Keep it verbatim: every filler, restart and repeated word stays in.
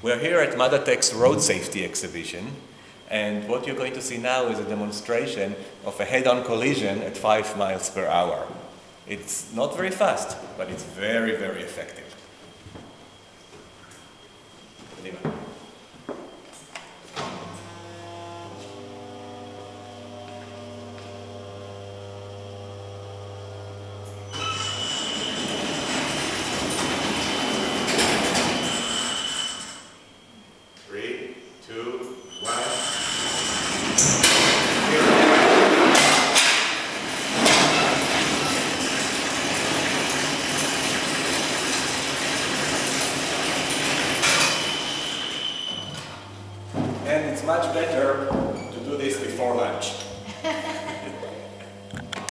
We're here at MadaTech's Road Safety Exhibition, and what you're going to see now is a demonstration of a head-on collision at five miles per hour. It's not very fast, but it's very, very effective. Three, two, one. And it's much better to do this before lunch.